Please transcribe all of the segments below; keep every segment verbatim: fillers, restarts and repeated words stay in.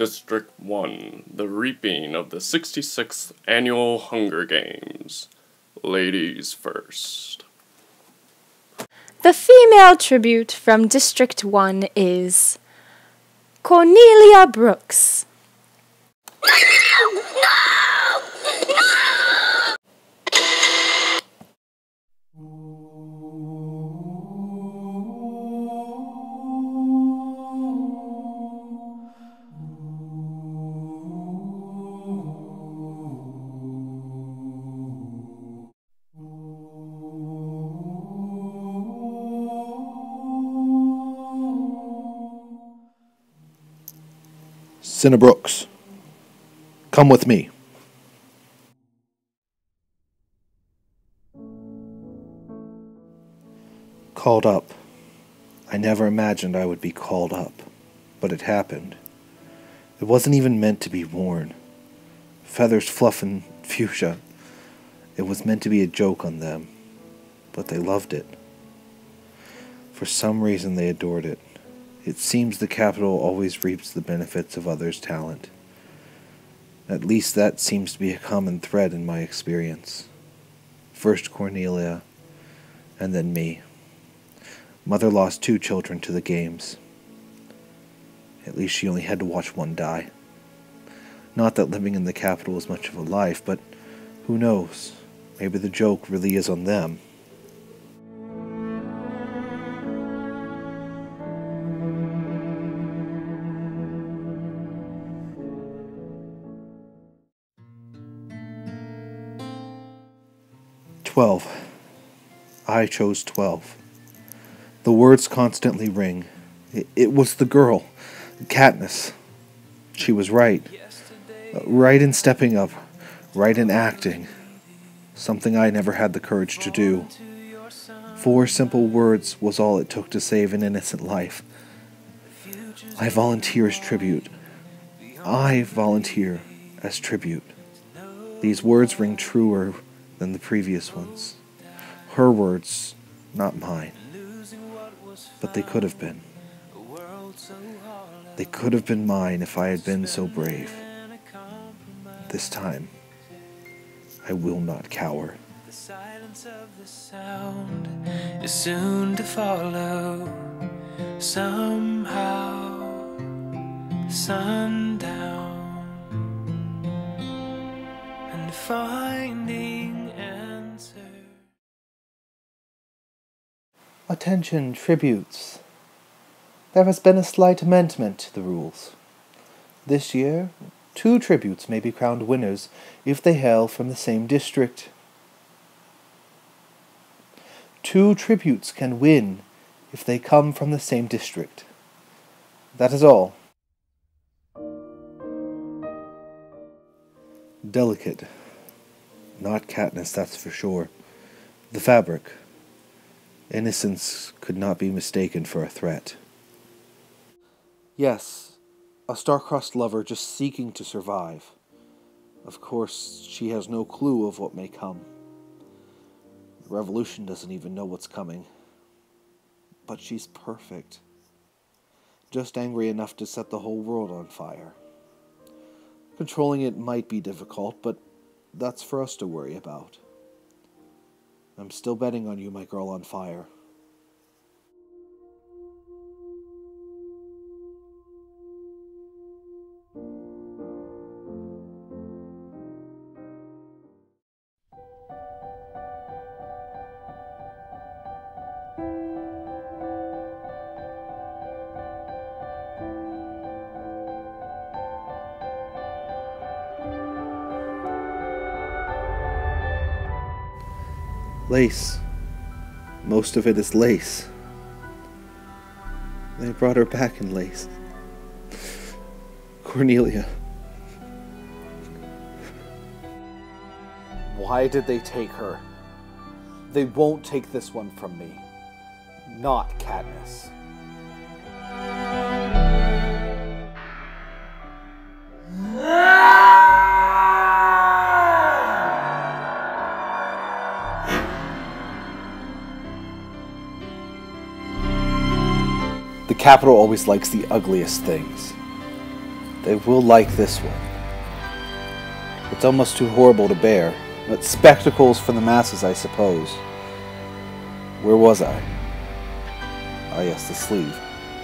District one, the reaping of the sixty-sixth Annual Hunger Games. Ladies first. The female tribute from District one is Cornelia Brooks. Cinna Brooks, come with me. Called up. I never imagined I would be called up, but it happened. It wasn't even meant to be worn. Feathers, fluff, and fuchsia. It was meant to be a joke on them, but they loved it. For some reason they adored it. It seems the capital always reaps the benefits of others' talent. At least that seems to be a common thread in my experience. First Cornelia, and then me. Mother lost two children to the games. At least she only had to watch one die. Not that living in the capital is much of a life, but who knows? Maybe the joke really is on them. Twelve. I chose twelve. The words constantly ring. It, it was the girl, Katniss. She was right. Uh, right in stepping up. Right in acting. Something I never had the courage to do. Four simple words was all it took to save an innocent life. I volunteer as tribute. I volunteer as tribute. These words ring truer than the previous ones. Her words, not mine. But they could have been. They could have been mine if I had been so brave. This time, I will not cower. The silence of the sound is soon to follow. Somehow, sundown, and finding answers. Attention, tributes. There has been a slight amendment to the rules. This year, two tributes may be crowned winners if they hail from the same district. Two tributes can win if they come from the same district. That is all. Delicate. Not Katniss, that's for sure. The fabric. Innocence could not be mistaken for a threat. Yes, a star-crossed lover just seeking to survive. Of course, she has no clue of what may come. The revolution doesn't even know what's coming. But she's perfect. Just angry enough to set the whole world on fire. Controlling it might be difficult, but that's for us to worry about. I'm still betting on you, my girl on fire. Lace. Most of it is lace. They brought her back in lace. Cornelia. Why did they take her? They won't take this one from me. Not Katniss. The capital always likes the ugliest things. They will like this one. It's almost too horrible to bear. But spectacles for the masses, I suppose. Where was I? Ah, yes, the sleeve.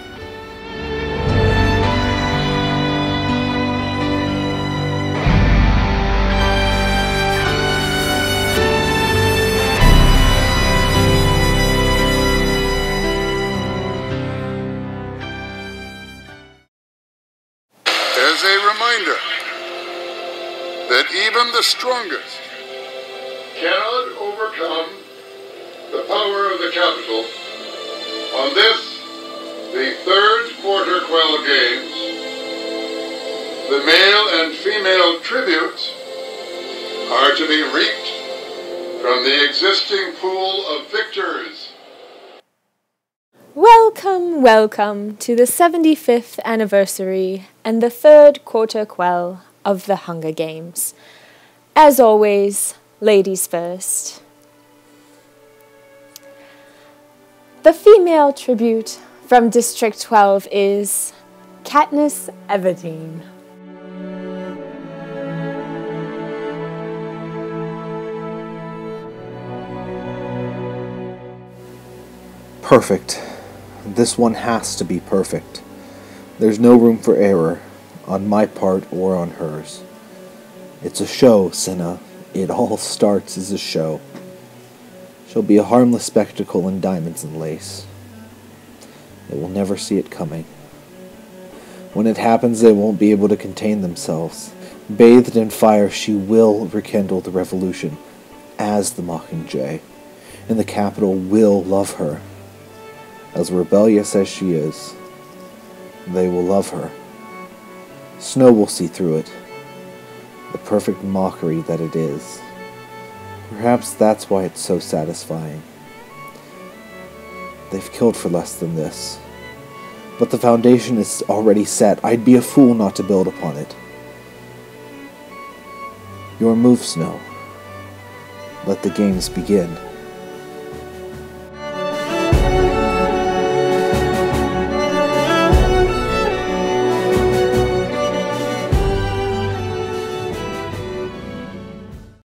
As a reminder that even the strongest cannot overcome the power of the capital, on this, the third quarter quell games, the male and female tributes are to be reaped from the existing pool of victors. Welcome, welcome to the seventy-fifth anniversary and the third quarter quell of the Hunger Games. As always, ladies first. The female tribute from District twelve is Katniss Everdeen. Perfect. This one has to be perfect. There's no room for error, on my part or on hers. It's a show, Cinna. It all starts as a show. She'll be a harmless spectacle in diamonds and lace. They will never see it coming. When it happens, they won't be able to contain themselves. Bathed in fire, she will rekindle the revolution as the Mockingjay, and the capital will love her. As rebellious as she is, they will love her. Snow will see through it, the perfect mockery that it is. Perhaps that's why it's so satisfying. They've killed for less than this, but the foundation is already set. I'd be a fool not to build upon it. Your move, Snow. Let the games begin.